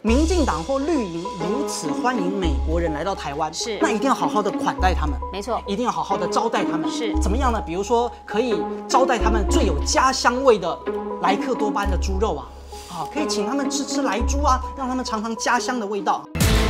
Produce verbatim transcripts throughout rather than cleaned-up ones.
民进党或绿营如此欢迎美国人来到台湾， 是， 那一定要好好的款待他们， 没错， 一定要好好的招待他们， 是， 怎么样呢？比如说可以招待他们最有家乡味的莱克多巴胺的猪肉啊，好，可以请他们吃吃莱猪啊，让他们尝尝家乡的味道。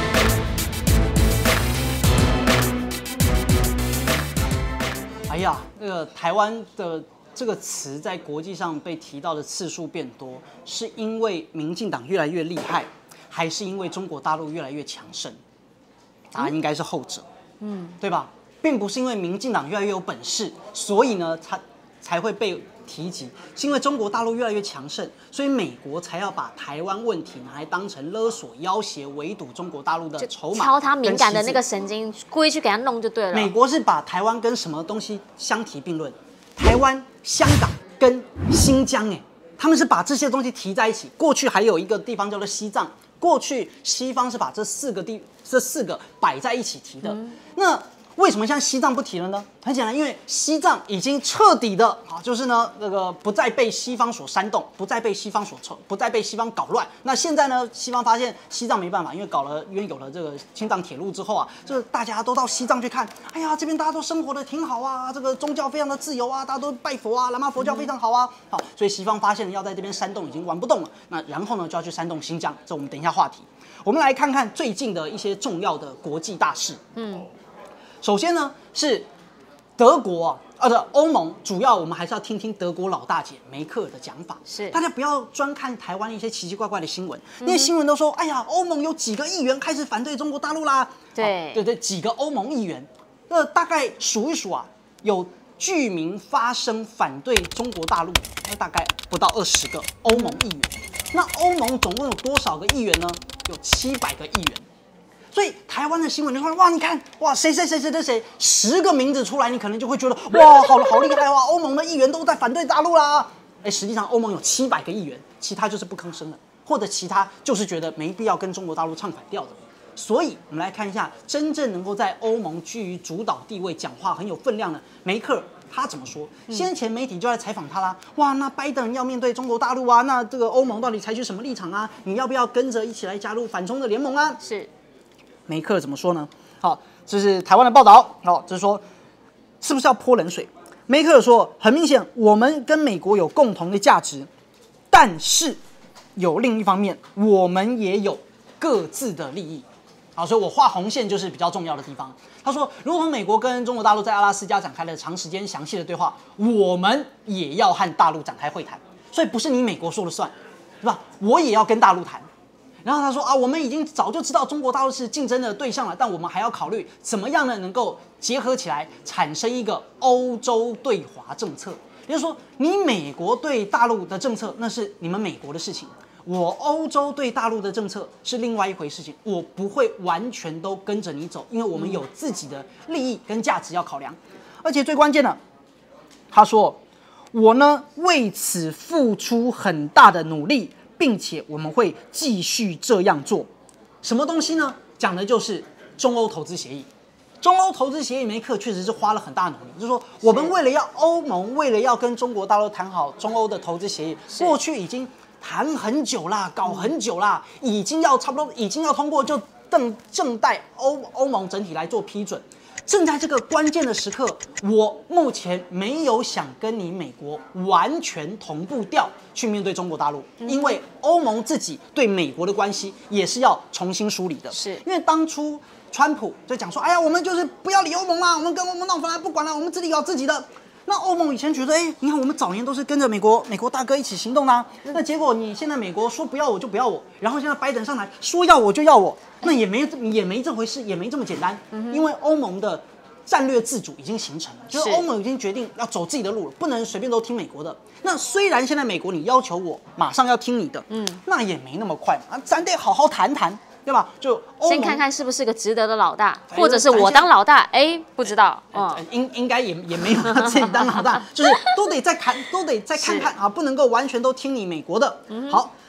哎呀，那个台湾的这个词在国际上被提到的次数变多，是因为民进党越来越厉害，还是因为中国大陆越来越强盛？答案应该是后者，嗯，对吧？并不是因为民进党越来越有本事，所以呢，才才会被提及，是因为中国大陆越来越强盛，所以美国才要把台湾问题拿来当成勒索、要挟、围堵中国大陆的筹码， 敲他敏感的那个神经，故意去给他弄就对了。 美国是把台湾跟什么东西相提并论？台湾、香港跟新疆，哎，他们是把这些东西提在一起。过去还有一个地方叫做西藏，过去西方是把这四个地、这四个摆在一起提的。嗯、那为什么现在西藏不提了呢？很简单，因为西藏已经彻底的啊，就是呢，那个不再被西方所煽动，不再被西方所抽，不再被西方搞乱。那现在呢，西方发现西藏没办法，因为搞了，因为有了这个青藏铁路之后啊，就是大家都到西藏去看，哎呀，这边大家都生活的挺好啊，这个宗教非常的自由啊，大家都拜佛啊，喇嘛佛教非常好啊，好，所以西方发现要在这边煽动已经玩不动了，那然后呢就要去煽动新疆，这我们等一下话题。我们来看看最近的一些重要的国际大事，嗯。首先呢是德国啊，呃的欧盟，主要我们还是要听听德国老大姐梅克尔的讲法。 是， 大家不要专看台湾一些奇奇怪怪的新闻，那些新闻都说，哎呀，欧盟有几个议员开始反对中国大陆啦。 对， 对对，几个欧盟议员，那大概数一数啊，有居民发声反对中国大陆，那大概不到二十个欧盟议员。那欧盟总共有多少个议员呢？有七百个议员。所以台湾的新闻就说，哇，你看，哇，谁谁谁谁谁谁，十个名字出来，你可能就会觉得，哇，好好厉害哇，欧盟的议员都在反对大陆啦。哎，实际上欧盟有七百个议员，其他就是不吭声的，或者其他就是觉得没必要跟中国大陆唱反调的。所以我们来看一下，真正能够在欧盟居于主导地位、讲话很有分量的梅克尔。他怎么说？先前媒体就在采访他啦。哇，那拜登要面对中国大陆啊，那这个欧盟到底采取什么立场啊？你要不要跟着一起来加入反中的联盟啊？ 是。 梅克尔怎么说呢？好，这是台湾的报道。好，这是说是不是要泼冷水？梅克尔说，很明显，我们跟美国有共同的价值，但是有另一方面，我们也有各自的利益。好，所以我画红线就是比较重要的地方。他说，如果美国跟中国大陆在阿拉斯加展开了长时间详细的对话，我们也要和大陆展开会谈。所以不是你美国说了算，是吧？我也要跟大陆谈。然后他说啊，我们已经早就知道中国大陆是竞争的对象了，但我们还要考虑怎么样呢，能够结合起来，产生一个欧洲对华政策。也就是说，你美国对大陆的政策那是你们美国的事情，我欧洲对大陆的政策是另外一回事情，我不会完全都跟着你走，因为我们有自己的利益跟价值要考量。而且最关键的，他说我呢为此付出很大的努力。并且我们会继续这样做，什么东西呢？讲的就是中欧投资协议。中欧投资协议，梅克确实是花了很大努力，就是说我们为了要欧盟，为了要跟中国大陆谈好中欧的投资协议，过去已经谈很久啦，搞很久啦，已经要差不多已经要通过，就正正待欧欧盟整体来做批准。正在这个关键的时刻，我目前没有想跟你美国完全同步调去面对中国大陆，因为欧盟自己对美国的关系也是要重新梳理的。 是因为当初川普就讲说，哎呀，我们就是不要理欧盟啦，我们跟欧盟闹翻了，不管了，我们自己搞自己的。那欧盟以前觉得，哎，你看我们早年都是跟着美国美国大哥一起行动的、啊，那结果你现在美国说不要我就不要我，然后现在拜登上来说要我就要我，那也没也没这回事，也没这么简单，因为欧盟的战略自主已经形成了，就是欧盟已经决定要走自己的路了，不能随便都听美国的。那虽然现在美国你要求我马上要听你的，嗯，那也没那么快嘛，咱得好好谈谈。对吧？就先看看是不是个值得的老大，或者是我当老大，哎，不知道， 嗯，应应该也也没有他自己当老大，就是都得再看，都得再看看啊，不能够完全都听你美国的。好，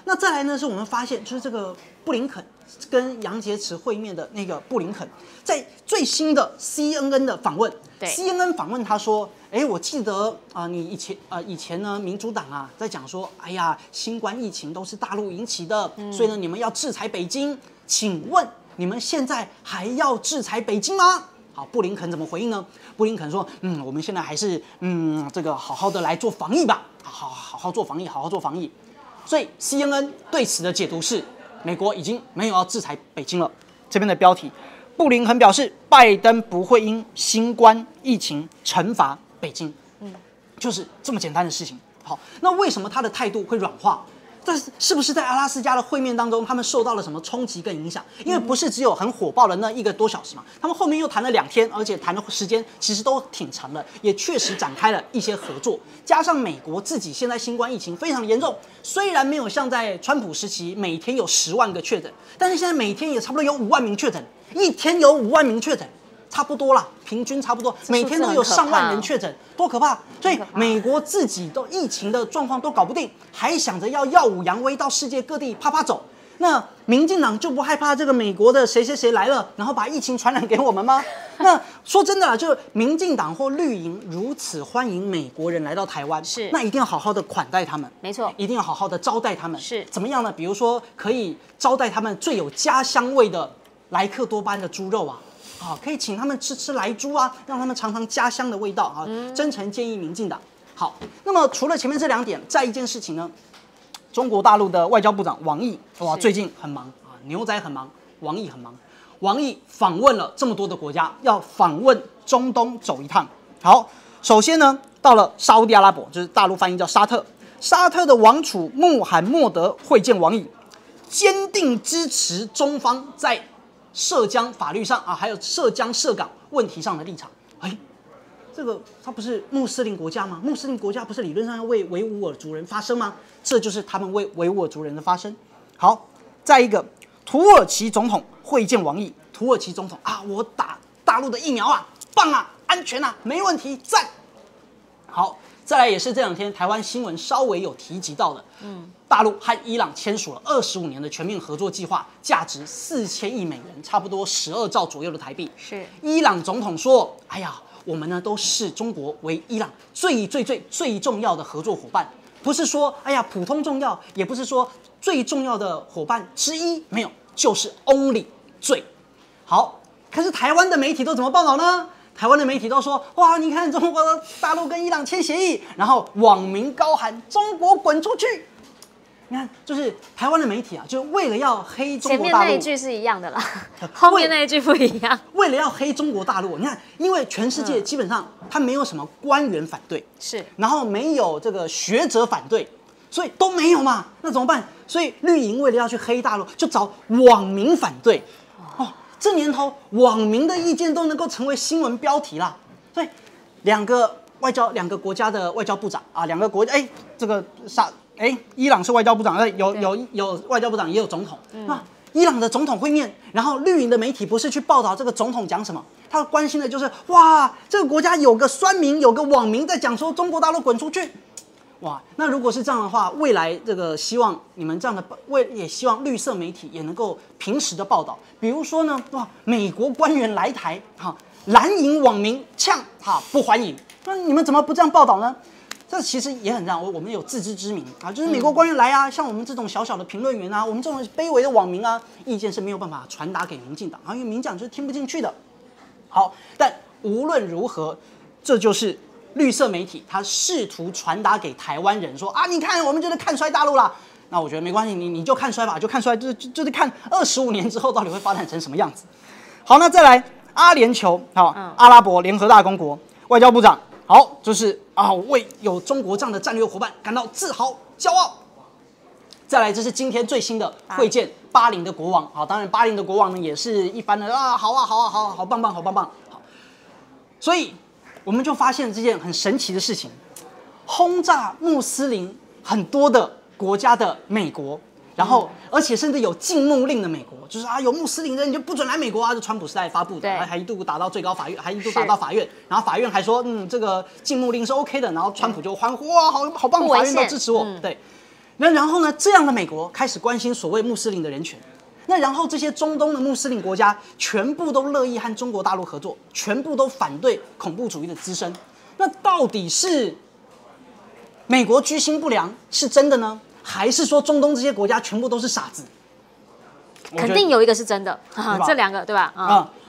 那再来呢，是我们发现就是这个布林肯跟杨洁篪会面的那个布林肯，在最新的 C N N 的访问 ，C N N 访问他说，哎，我记得啊、呃，你以前啊、呃、以前呢，民主党啊在讲说，哎呀，新冠疫情都是大陆引起的，嗯、所以呢，你们要制裁北京，请问你们现在还要制裁北京吗？好，布林肯怎么回应呢？布林肯说，嗯，我们现在还是嗯这个好好的来做防疫吧，好好好好做防疫，好好做防疫。所以 C N N 对此的解读是，美国已经没有要制裁北京了。这边的标题，布林肯表示，拜登不会因新冠疫情惩罚北京，嗯，就是这么简单的事情。好，那为什么他的态度会软化？但是是不是在阿拉斯加的会面当中，他们受到了什么冲击跟影响？因为不是只有很火爆的那一个多小时嘛，他们后面又谈了两天，而且谈的时间其实都挺长的，也确实展开了一些合作。加上美国自己现在新冠疫情非常严重，虽然没有像在川普时期每天有十万个确诊，但是现在每天也差不多有五万名确诊，一天有五万名确诊。差不多啦，平均差不多，每天都有上万人确诊，多可怕！所以美国自己都疫情的状况都搞不定，还想着要耀武扬威到世界各地啪啪走。那民进党就不害怕这个美国的谁谁谁来了，然后把疫情传染给我们吗？那说真的啦，就民进党或绿营如此欢迎美国人来到台湾， 是那一定要好好的款待他们， 没错， 一定要好好的招待他们。 是怎么样呢？比如说可以招待他们最有家乡味的莱克多巴胺的猪肉啊。好，可以请他们吃吃莱猪啊，让他们尝尝家乡的味道啊。嗯、真诚建议民进党。好，那么除了前面这两点，再一件事情呢，中国大陆的外交部长王毅，哇，最近很忙啊，牛仔很忙，王毅很忙。王毅访问了这么多的国家，要访问中东走一趟。好，首先呢，到了沙烏地阿拉伯，就是大陆翻译叫沙特，沙特的王储穆罕默德会见王毅，坚定支持中方在涉疆法律上啊，还有涉疆涉港问题上的立场。哎，这个他不是穆斯林国家吗？穆斯林国家不是理论上要为维吾尔族人发声吗？这就是他们为维吾尔族人的发声。好，再一个，土耳其总统会见王毅。土耳其总统啊，我打大陆的疫苗啊，棒啊，安全啊，没问题，赞。好，再来也是这两天台湾新闻稍微有提及到的，嗯。大陆和伊朗签署了二十五年的全面合作计划，价值四千亿美元，差不多十二兆左右的台币。 是， 伊朗总统说：“哎呀，我们呢都视中国为伊朗最最最最重要的合作伙伴，不是说哎呀普通重要，也不是说最重要的伙伴之一，没有，就是 only 最好。”可是台湾的媒体都怎么报道呢？台湾的媒体都说：“哇，你看中国大陆跟伊朗签协议，然后网民高喊‘中国滚出去’。”你看，就是台湾的媒体啊，就是为了要黑中国大陆， 前面那一句是一样的啦，后面那一句不一样。 为了要黑中国大陆，你看，因为全世界基本上它没有什么官员反对， 是， 然后没有这个学者反对，所以都没有嘛，那怎么办？所以绿营为了要去黑大陆，就找网民反对。哦，这年头网民的意见都能够成为新闻标题啦。所以两个外交两个国家的外交部长啊，两个国家哎，这个沙。哎，伊朗是外交部长，有有有外交部长，也有总统。嗯、那伊朗的总统会面，然后绿营的媒体不是去报道这个总统讲什么，他关心的就是哇，这个国家有个酸民，有个网民在讲说中国大陆滚出去。哇，那如果是这样的话，未来这个希望你们这样的为也希望绿色媒体也能够平时的报道，比如说呢，哇，美国官员来台，哈，蓝营网民呛哈不欢迎，那你们怎么不这样报道呢？这其实也很让我我们有自知之明啊，就是美国官员来啊，像我们这种小小的评论员啊，我们这种卑微的网民啊，意见是没有办法传达给民进党啊，因为民进党就是听不进去的。好，但无论如何，这就是绿色媒体他试图传达给台湾人说啊，你看我们就是看衰大陆啦。那我觉得没关系，你你就看衰吧，就看衰，就是就是看二十五年之后到底会发展成什么样子。好，那再来阿联酋，好，嗯、阿拉伯联合大公国外交部长。好，就是啊，为有中国这样的战略伙伴感到自豪、骄傲。再来，这是今天最新的会见巴林的国王。好，当然巴林的国王呢也是一番的啊，好啊，好啊，好啊，好棒棒，好棒棒。好，所以我们就发现这件很神奇的事情：轰炸穆斯林很多的国家的美国。然后，而且甚至有禁牧令的美国，就是啊，有穆斯林人你就不准来美国啊，是川普时代发布的，还还一度打到最高法院，还一度打到法院，然后法院还说，嗯，这个禁牧令是 OK 的，然后川普就欢呼，哇，好好棒，法院都支持我，嗯、对。 那然后呢，这样的美国开始关心所谓穆斯林的人权。那然后这些中东的穆斯林国家全部都乐意和中国大陆合作，全部都反对恐怖主义的滋生。那到底是美国居心不良是真的呢，还是说中东这些国家全部都是傻子？ 肯定有一个是真的，这两个对吧？ 啊、嗯，